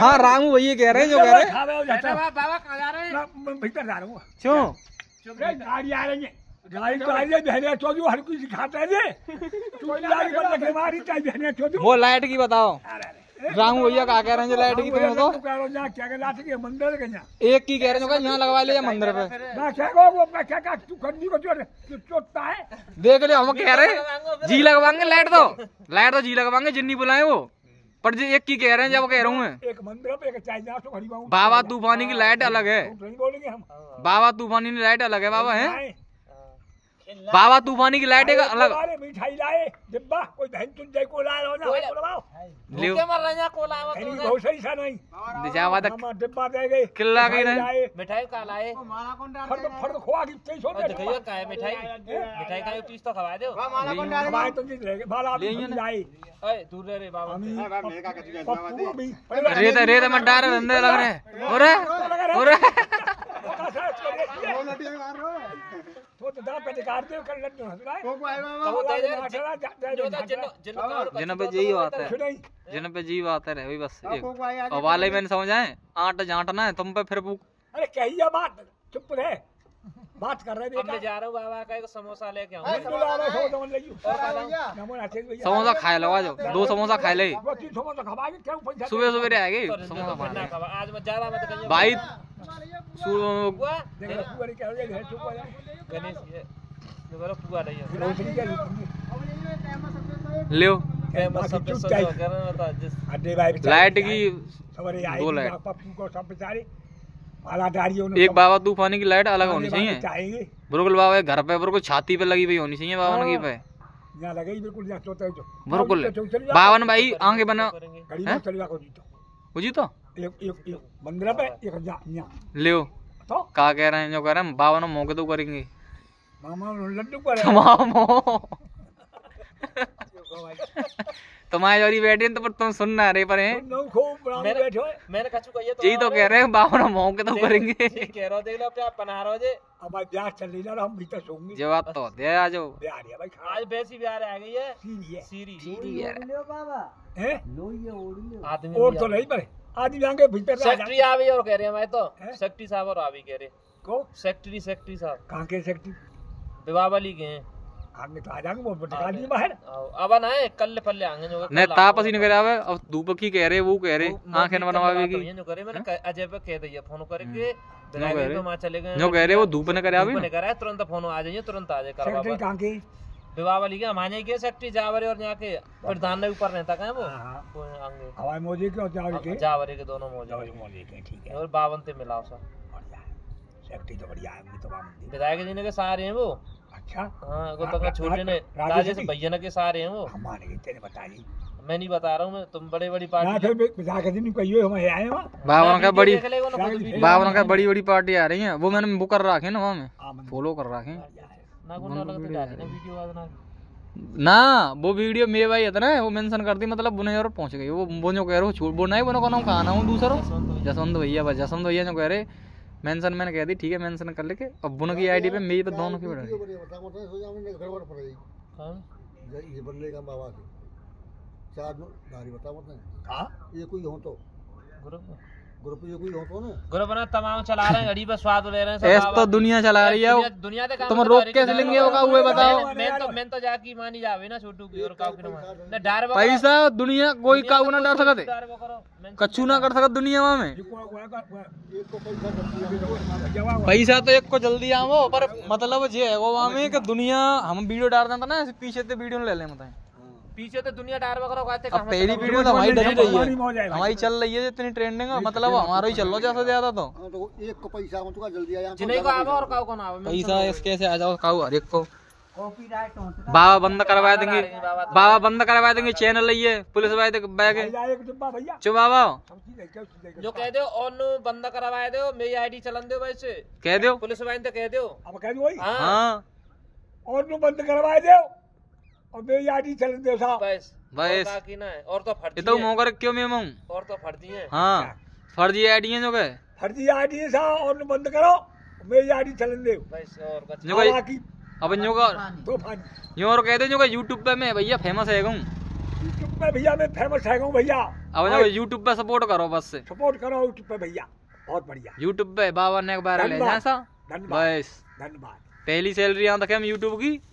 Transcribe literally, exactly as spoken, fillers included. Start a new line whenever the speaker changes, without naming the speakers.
हाँ रामू भैया कह रहे हैं जो कह रहे हैं।
बाबा कहाँ जा रहे हैं?
मैं भीतर जा रहा हूँ।
क्यों
गाड़ी आ रही है, गाड़ी तो आई है, बहने चौधरी हर कोई सिखाता है ये। तू गाड़ी पर लगे मारी चाहे बहने चौधरी।
वो लाइट की बताओ रामू भैया कहा कह रहे हैं जो लाइट की तुम तो
क्या कर लाते के मंदिर के यहाँ
एक की कह रहे हैं यहाँ लगवा ले मंदिर पे।
ना क्या को वो मैं क्या क्या तू करनी को जो चोटता है
देख ले हम कह रहे हैं जी लगवाएंगे लाइट तो लाइट तो जी लगवाएंगे जिन्नी बुलाए वो पर जो एक की कह रहे हैं जब कह रहा हूँ मैं
एक मंदिर पे एक चाय जा तो खड़ी बाहू
बाबा तूफानी की लाइट अलग है।
नहीं बोलेंगे हम
बाबा तूफानी की लाइट अलग है बाबा है बाबा तूफानी की लाइट एक अलग।
मिठाई लाए डिब्बा कोई बहन तुम जय को लाए हो ना
भूखे मर रहे हैं कोला आवत
नहीं बहुत सही सा नहीं
दिशावा तक
हम डिब्बा दे गए
किल्ला गई नहीं
मिठाई का लाए
फर्द फर्द खोआ की तेज होते
दिखाइए का है मिठाई मिठाई का एक चीज तो खवा दो
हमारे तो जी रह गए बाला लाए
ओए दूर रे बाबा
रेत रेत मत डाल धंधे लग रहे हैं और और
तो तो दांत पे काट दे कर लड्डू हंस रहा है
को आए
जिन पे जी बात है जिन पे जी बात है भाई बस और वाले मैंने समझाए आट जांटना है तुम पे फिर
अरे कहिए बात चुप रहे बात कर रहे
मैं जा रहा हूँ बाबा का एक समोसा लेके आऊँ
समोसा खाए लो आज दो समोसा खाए ले सुबह सुबह आएगी समोसा
आज मत ज्यादा मत कहिए
भाई
गणेश ये जो पुआ रही है
लियो लाइट की दो लाइट
को सब बेचारे
एक बाबा तूफानी की लाइट अलग होनी चाहिए बिल्कुल बाबा घर पे बिल्कुल छाती पे लगी हुई होनी चाहिए बावन की पे
यहाँ लगे बिल्कुल
बिल्कुल बावन भाई आगे बना जी तो
मंदिर पे एक
लियो
तो
क्या कह रहे हैं जो कह रहे हैं बावन मौके तो करेंगे
मामा लड्डू पर
तुम्हारी जोरी बैठे तो पर तुम सुनना रहे पर हैं
मैंने कछु कहिए तो
यही तो कह रहे हैं बावन मौके तो करेंगे
कह रहा देख लो आप पना रहो जे
अब भाई ब्याह चल रही ना हम भीतर सोंगे
जवाब तो दे आ जाओ
ब्याह आ भाई
आज बेसी ब्याह आ गई है
सीरी है
सीरी
सीरी यार
बाबा
हैं
लोई ओड़ी आदमी
और तो नहीं पर आदमी जाएंगे भीतर
सेक्रेटरी आ भी और कह रहे हैं मैं तो सेक्रेटरी साहब और आ भी कह रहे
को
सेक्रेटरी सेक्रेटरी साहब
कहां के सेक्रेटरी
विवाहवाली के हैं
आगे तो आ जाएंगे वो निकाल दी बाहर
अब ना है कल पल्ले आएंगे जो
नहीं तापसी नहीं करावे अब धूप की कह रहे वो कह रहे आंखें न बनवावेगी
जो करे मैंने अजय पे कह दिया फोन करके ड्राइवर तो वहां चले गए
जो कह रहे वो धूप ने करावे
ने कराया तुरंत फोन आ जाइए तुरंत आ जाए करवा
सेक्रेटरी कहां के
विवाहवाली के हमारे के सेक्रेटरी जावरे और यहाँ के प्रधान ने ऊपर रहता कहां वो आगे
हवाई मौजे के और जावरे के
जावरे के दोनों मौजे
मौजे के ठीक है
और बावन से मिलाओ सा
सेक्रेटरी तो बढ़िया है तो बावन
विधायक जी ने के सारे हैं वो
अच्छा
हाँ वो तो छोटे ने राजेश भैया के सारे हैं वो
हमारे के तेरे बता दी
मैं नहीं बता रहा हूँ मैं तुम बड़ी बड़ी पार्टी
ना फिर विधायक जी ने कहियो हम आए वहां
बावन का बड़ी बावन का बड़ी बड़ी पार्टी आ रही है वो मैंने वो कर रखे ना वहां में फॉलो कर रखे
ना को ना लगते डाले ना वीडियो आज ना
ना वो वीडियो मेरे भाई है ना वो मेंशन करती मतलब बुने और पहुंच गई वो वो जो कह रहे हो छूट बोलना है वो कौन कहा ना हूं दूसरा जसवंत भैया बस जसवंत भैया जो कह रहे मेंशन मैंने कह दी ठीक है मेंशन कर लेके अब बुन की आईडी पे मेरी पे दोनों की बढ़ रही
ये बनने का बाबा से चार गाड़ी बता मत
हां
ये कोई हो तो
ग्रुप
ग्रुप ये कोई हो तो ना
ग्रुप बना तमाम चला रहे हैं घड़ी पर स्वाद ले रहे हैं
ऐसे तो दुनिया चला रही है
दुनिया ते
तुम रोक कैसे लेंगे होगा वो बताओ
मैं तो मैं तो जाकी मानी जावे ना छोटू की और काऊ की ना डर
पैसा दुनिया कोई काऊ ना डर सकते कच्चू ना कर सकत दुनिया में पैसा तो एक को जल्दी आवो पर मतलब ये है वो वहां में कि दुनिया हम वीडियो डाल देता ना पीछे से वीडियो ले ले बताएं
पीछे तो दुनिया डार वगैरह कहते
अब पहली वीडियो तो हमारी डली रही है हमारी चल रही है इतनी ट्रेंडिंग है मतलब हमारा ही चल लो ज्यादा ज्यादा तो
एक को पैसा हम तो जल्दी आया
जिन्हें को आवे और काऊ को ना आवे
पैसा इसके से आ जाओ काऊ हर एक को बाबा बंद करवा देंगे बाबा बंद करवा देंगे चैनल लिए पुलिस वाले बैग चुप बाबा
जो कह दो ऑन बंद करवा दो मेरी आईडी चलन दो वैसे
कह दो
पुलिस वाले कह दो
अब कह दो
हां
और बंद करवा दो और मेरी आईडी चलन दो साहब
बस
बस
बाकी ना और तो फर्जी
ये तो मौका क्यों मैं मां
और तो फर्जी है
हां फर्जी आईडी है जो के
फर्जी आईडी है साहब और बंद करो मेरी आईडी चलन दो
बस और
जो बाकी अब जो का
तो
यो और कह दे जो का YouTube पे मैं भैया फेमस है हूं
यूट्यूब पे भैया मैं फेमस है भैया।
अब जाओ यूट्यूब पे सपोर्ट करो बस से,
सपोर्ट करो यूट्यूब पे भैया, बहुत बढ़िया।
यूट्यूब पे बाबा ने एक बार ले
धन्यवाद,
जैसा
धन्यवाद
बस
धन्यवाद।
पहली सैलरी यहाँ तक हम यूट्यूब की